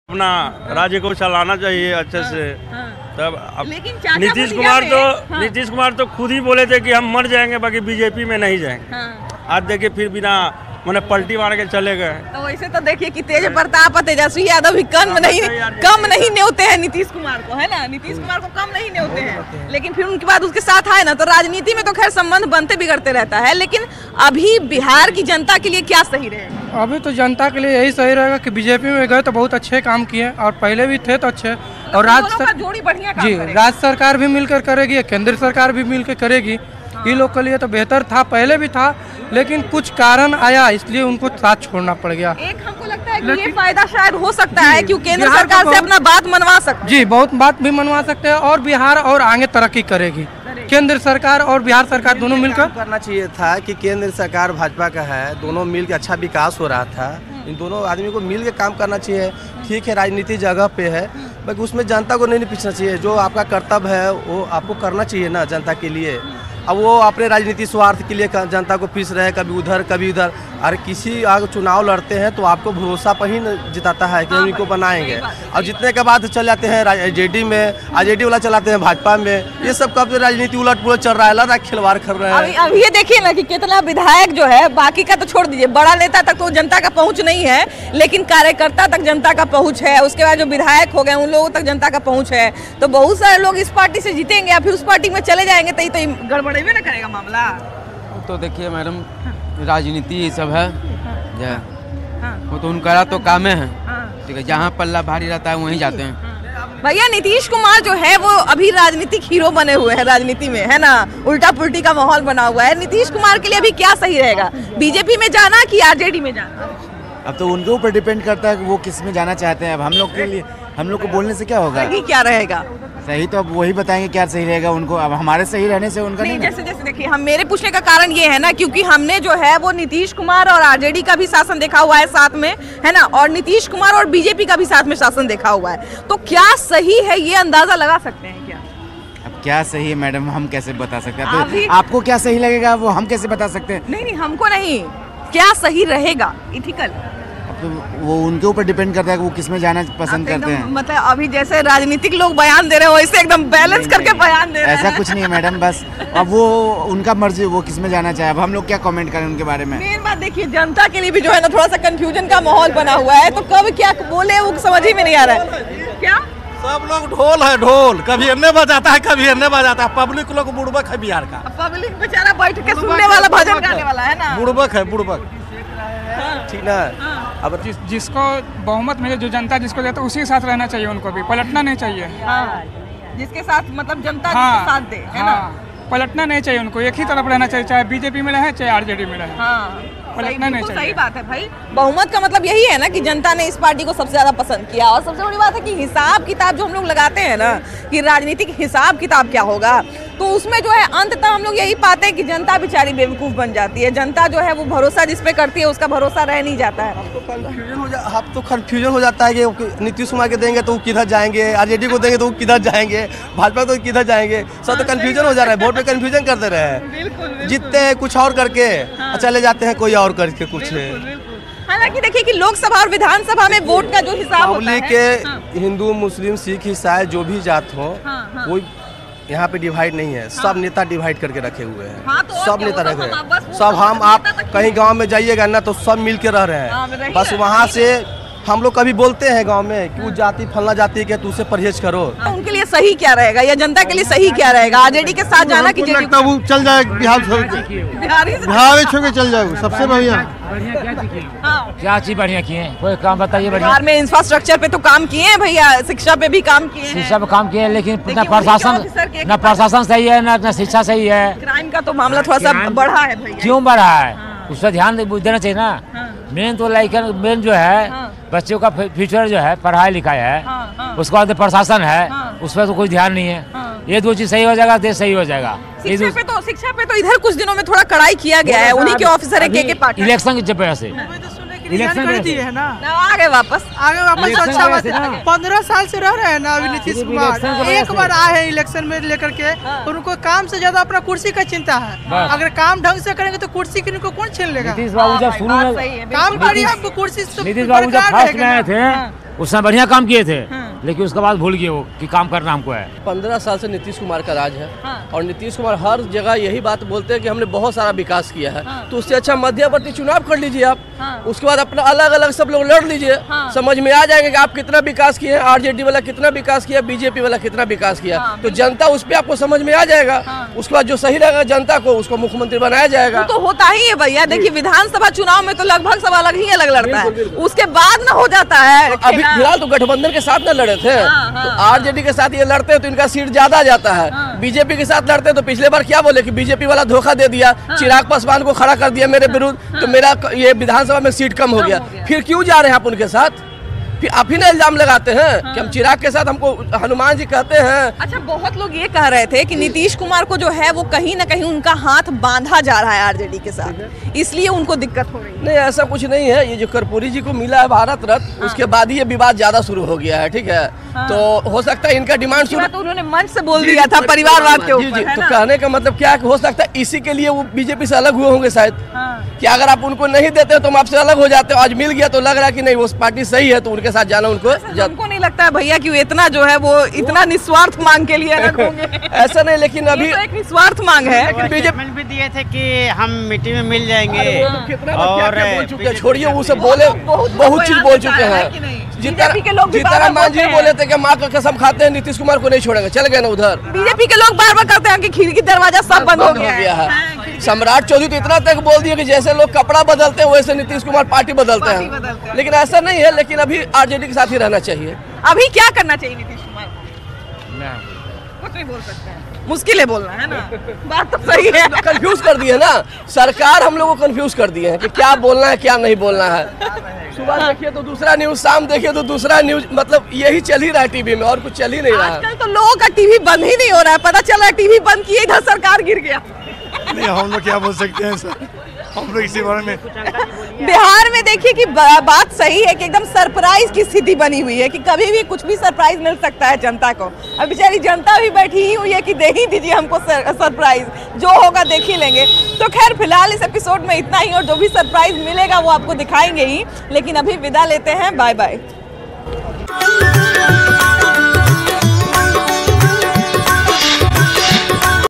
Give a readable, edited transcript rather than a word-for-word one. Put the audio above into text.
अपना राज्य को चलाना चाहिए अच्छे से। तब नीतीश कुमार तो खुद ही बोले थे कि हम मर जाएंगे बाकी बीजेपी में नहीं जाएंगे। आज देखिए फिर बिना मैंने पलटी मार के चले गए। तो वैसे तो देखिए कि तेज प्रताप और तेजस्वी यादव भी कम नहीं न्योते हैं नीतीश कुमार को, है ना। नीतीश कुमार को कम नहीं न्योते हैं, लेकिन फिर उनके बाद उसके साथ आए ना तो राजनीति में तो खैर संबंध बनते बिगड़ते रहता है। लेकिन अभी बिहार की जनता के लिए क्या सही रहेगा? अभी तो जनता के लिए यही सही रहेगा कि बीजेपी में गए तो बहुत अच्छे काम किए और पहले भी थे तो अच्छे, और राज्य सरकार भी मिलकर करेगी, केंद्र सरकार भी मिलकर करेगी। ये लोग के लिए तो बेहतर था, पहले भी था, लेकिन कुछ कारण आया इसलिए उनको साथ छोड़ना पड़ गया। एक हमको लगता है कि ये फायदा शायद हो सकता है कि केंद्र सरकार से अपना बात मनवा सकते हैं। जी, बहुत बात भी मनवा सकते हैं और बिहार और आगे तरक्की करेगी। केंद्र सरकार और बिहार सरकार दोनों मिलकर करना चाहिए था कि केंद्र सरकार भाजपा का है, दोनों मिलकर अच्छा विकास हो रहा था। इन दोनों आदमी को मिल के काम करना चाहिए। ठीक है, राजनीति जगह पे है, बाकी उसमें जनता को नहीं पीछना चाहिए। जो आपका कर्तव्य है वो आपको करना चाहिए ना जनता के लिए। अब वो अपने राजनीति स्वार्थ के लिए जनता को पीस रहे, कभी उधर कभी उधर। अरे किसी आगे चुनाव लड़ते हैं तो आपको भरोसा पर ही जिताता है कि हम इनको बनाएंगे, और जितने के बाद चल जाते हैं आरजेडी में, आरजेडी वाला चलाते हैं भाजपा में। ये सब कब राजनीति उलट पुलट चल रहा है, लड़ा खिलवाड़ कर रहे हैं। अब ये देखिए ना कि कितना विधायक जो है, बाकी का तो छोड़ दीजिए, बड़ा नेता तक तो जनता का पहुंच नहीं है, लेकिन कार्यकर्ता तक जनता का पहुंच है। उसके बाद जो विधायक हो गए उन लोगों तक जनता का पहुंच है। तो बहुत सारे लोग इस पार्टी से जीतेंगे या फिर उस पार्टी में चले जाएंगे, तो गड़बड़ेबे ना करेगा मामला। तो देखिए मैडम, राजनीति ये सब है, वो तो उनका तो काम है, ठीक है। जहाँ पल्ला भारी रहता है वहीं जाते हैं। भैया नीतीश कुमार जो है वो अभी राजनीतिक हीरो बने हुए हैं राजनीति में, है ना। उल्टा पुल्टी का माहौल बना हुआ है। नीतीश कुमार के लिए अभी क्या सही रहेगा, बीजेपी में जाना कि आरजेडी में जाना? अब तो उनके ऊपर डिपेंड करता है कि वो किस में जाना चाहते हैं। अब हम लोग के लिए, हम लोग को बोलने से क्या होगा? सही क्या रहेगा? सही तो अब वही बताएंगे क्या सही रहेगा उनको। अब हमारे सही रहने से उनका नहीं। जैसे देखिए, हम मेरे पूछने का कारण ये है ना, क्योंकि हमने जो है वो नीतीश कुमार और आरजेडी का भी शासन देखा हुआ है साथ में, है ना, और नीतीश कुमार और बीजेपी का भी साथ में शासन देखा हुआ है। तो क्या सही है ये अंदाजा लगा सकते हैं क्या? अब क्या सही है मैडम, हम कैसे बता सकते हैं? तो आपको क्या सही लगेगा वो हम कैसे बता सकते हैं? नहीं, हमको नहीं, क्या सही रहेगा इथिकल, तो वो उनके ऊपर डिपेंड करता है कि वो किस में जाना पसंद करते हैं। मतलब अभी जैसे राजनीतिक लोग बयान दे रहे हो वैसे एकदम बैलेंस करके बयान दे रहे हैं। ऐसा कुछ नहीं है मैडम, बस अब वो उनका मर्जी, वो किस में जाना चाहे। अब हम लोग क्या कमेंट करें उनके बारे में? मेन बात देखिए, जनता के लिए भी जो है ना थोड़ा सा कंफ्यूजन का माहौल बना हुआ है। तो कब क्या बोले वो समझ ही में नहीं आ रहा है। क्या सब लोग ढोल है, ढोल कभी अन्य बजाता है कभी अन्य बजाता है। पब्लिक लोग बुड़बक है बिहार का। पब्लिक बेचारा बैठ के सुनने वाला, भजन गाने वाला है ना, बुड़बक है, बुड़बक, ठीक ना। अब जिसको बहुमत मिले, जो जनता जिसको देता है उसी के साथ रहना चाहिए, उनको भी पलटना नहीं चाहिए। जिसके साथ मतलब जनता जिसके साथ दे, है ना, पलटना नहीं चाहिए उनको, एक ही तरफ रहना चाहिए, चाहे बीजेपी में रहे चाहे आरजेडी में रहे। पलटना नहीं चाहिए। सही बात है भाई। बहुमत का मतलब यही है ना कि जनता ने इस पार्टी को सबसे ज्यादा पसंद किया। और सबसे बड़ी बात है कि हिसाब किताब जो हम लोग लगाते हैं ना कि राजनीतिक हिसाब किताब क्या होगा, तो उसमें जो है अंततः हम लोग यही पाते हैं कि जनता बेचारी बेवकूफ बन जाती है। जनता जो है वो भरोसा जिस पे करती है उसका भरोसा रह नहीं जाता है। अब तो कंफ्यूजन हो जाता है कि नीतीश कुमार के देंगे तो वो किधर जाएंगे, आरजेडी को देंगे तो वो किधर जाएंगे, भाजपा तो किधर जाएंगे। सब तो कंफ्यूजन हो जा रहा है, वोट में कंफ्यूजन करते रहे, जीतते हैं कुछ और करके, चले जाते हैं कोई और करके कुछ। हालांकि देखिए कि लोकसभा और विधानसभा में वोट का जो हिसाब होता है, के हिंदू मुस्लिम सिख ईसाई जो भी जात हो, कोई यहाँ पे डिवाइड नहीं है। सब नेता डिवाइड करके रखे हुए हैं। तो सब नेता रखे हैं, सब हम आप कहीं गांव में जाइएगा ना तो सब मिल के रह रहे हैं। बस वहाँ से हम लोग कभी बोलते हैं गांव में कि वो जाति फलना जाति के, तू उसे परहेज करो। उनके लिए सही क्या रहेगा या जनता के लिए सही क्या रहेगा? आरजेडी के साथ जाना कि लगता वो चल जाए, बिहार छोड़ के चल जाए, सबसे बढ़िया। क्या चीज बढ़िया किए, कोई काम बताइए? बिहार में इंफ्रास्ट्रक्चर पे तो काम किए हैं भैया, शिक्षा पे भी काम किए हैं। शिक्षा पे काम किए, लेकिन न प्रशासन सही है न शिक्षा सही है। क्राइम का तो मामला थोड़ा सा बढ़ा है भैया। क्यों बढ़ा है? उस पर ध्यान देना चाहिए ना। मेन तो मेन जो है बच्चों का फ्यूचर जो है, पढ़ाई लिखाई है, उसके बाद प्रशासन है, उस पर तो कोई ध्यान नहीं है। ये दो चीज सही हो जाएगा, देश सही हो जाएगा। शिक्षा पे तो इधर कुछ दिनों में थोड़ा कड़ाई किया गया है, उन्हीं के ऑफिसर के पार्ट इलेक्शन की वजह से इलेक्शन कर दी है ना, आगे वापस अच्छा बात है। 15 साल से रह रहे हैं ना अभी नीतीश कुमार, एक बार आए हैं इलेक्शन में लेकर के, और उनको काम से ज्यादा अपना कुर्सी का चिंता है। अगर काम ढंग से करेंगे तो कुर्सी की उनको कौन छीन लेगा? नीतीश बाबू जब शुरू में काम करिए, आपको कुर्सी नीतीश बाबू जब फर्स्ट में आए थे उस समय बढ़िया काम किए थे, लेकिन उसके बाद भूल गए वो कि काम करना हमको है। 15 साल से नीतीश कुमार का राज है और नीतीश कुमार हर जगह यही बात बोलते हैं कि हमने बहुत सारा विकास किया है। तो उससे अच्छा मध्यवर्ती चुनाव कर लीजिए आप, उसके बाद अपना अलग अलग सब लोग लड़ लीजिए, समझ में आ जाएगा कि आप कितना विकास किए, आरजेडी वाला कितना विकास किया, बीजेपी वाला कितना विकास किया। तो जनता उस पर आपको समझ में आ जाएगा। उसके बाद जो सही रहेगा जनता को उसको मुख्यमंत्री बनाया जाएगा। तो होता ही है भैया, देखिए विधानसभा चुनाव में तो लगभग सब अलग ही अलग लड़ता है, उसके बाद ना हो जाता है। अभी फिलहाल तो गठबंधन के साथ न लड़े थे, तो आरजेडी के साथ ये लड़ते तो इनका सीट ज्यादा जाता है। बीजेपी के साथ लड़ते तो पिछले बार क्या बोले कि बीजेपी वाला धोखा दे दिया, चिराग पासवान को खड़ा कर दिया मेरे विरुद्ध, तो मेरा ये विधानसभा में सीट कम हो गया। फिर क्यों जा रहे हैं आप उनके साथ? फिर आप ही ना इल्जाम लगाते हैं कि हम चिराग के साथ, हमको हनुमान जी कहते हैं। अच्छा, बहुत लोग ये कह रहे थे कि नीतीश कुमार को जो है वो कहीं ना कहीं उनका हाथ बांधा जा रहा है आरजेडी के साथ, इसलिए उनको दिक्कत हो रही है। नहीं, ऐसा कुछ नहीं है। ये जो कर्पूरी जी को मिला है भारत रत्न, उसके बाद ही ये विवाद ज्यादा शुरू हो गया है, ठीक है। तो हो सकता है इनका डिमांड शुरू, तो उन्होंने मंच से बोल दिया था परिवारवाद के ऊपर। तो कहने का मतलब क्या हो सकता है, इसी के लिए वो बीजेपी से अलग हुए होंगे शायद, कि अगर आप उनको नहीं देते तो हम आपसे अलग हो जाते हो। आज मिल गया तो लग रहा है कि नहीं वो पार्टी सही है, तो उनके साथ जाना उनको। हमको नहीं लगता है भैया कि इतना जो है वो इतना निस्वार्थ मांग के लिए अलग होंगे। ऐसा नहीं, लेकिन अभी तो एक निस्वार्थ मांग है। बीजेपी भी दिए थे कि हम मिट्टी में मिल जाएंगे, और बोल चुके हैं, छोड़िए वो सब बोले, बहुत चीज बोल चुके हैं। जीतन मान जी बोले थे कि माँ का कसम खाते हैं नीतीश कुमार को नहीं छोड़ेंगे, चल गए ना उधर। बीजेपी के लोग बार बार कहते हैं कि खिड़की दरवाजा सब बंद हो गया है। सम्राट चौधरी तो इतना तक बोल दिया कि जैसे लोग कपड़ा बदलते हैं वैसे नीतीश कुमार पार्टी बदलते हैं, लेकिन ऐसा नहीं है। लेकिन अभी आरजेडी के साथ ही रहना चाहिए। अभी क्या करना चाहिए नीतीश कुमार को? कुछ नहीं बोल सकते हैं, मुश्किल है बोलना, है ना? बात तो सही है। कंफ्यूज कर दिए ना सरकार, हम लोगों को कंफ्यूज कर दिए हैं कि क्या बोलना है क्या नहीं बोलना है। सुबह देखिए तो दूसरा न्यूज, शाम देखिए तो दूसरा न्यूज, मतलब यही चल ही रहा है टीवी में, और कुछ चल ही नहीं रहा है। आजकल तो लोगों का टीवी बंद ही नहीं हो रहा है, पता चला है टीवी बंद किए इधर सरकार गिर गया। नहीं, हम लोग क्या बोल सकते हैं सर, हम लोग इसी बारे में। बिहार में देखिए कि बात सही है कि एकदम सरप्राइज की स्थिति बनी हुई है कि कभी भी कुछ भी सरप्राइज मिल सकता है जनता को। अब बेचारी जनता भी बैठी ही हुई है कि दे ही दीजिए हमको सरप्राइज, जो होगा देख ही लेंगे। तो खैर फिलहाल इस एपिसोड में इतना ही, और जो भी सरप्राइज मिलेगा वो आपको दिखाएंगे ही। लेकिन अभी विदा लेते हैं, बाय बाय।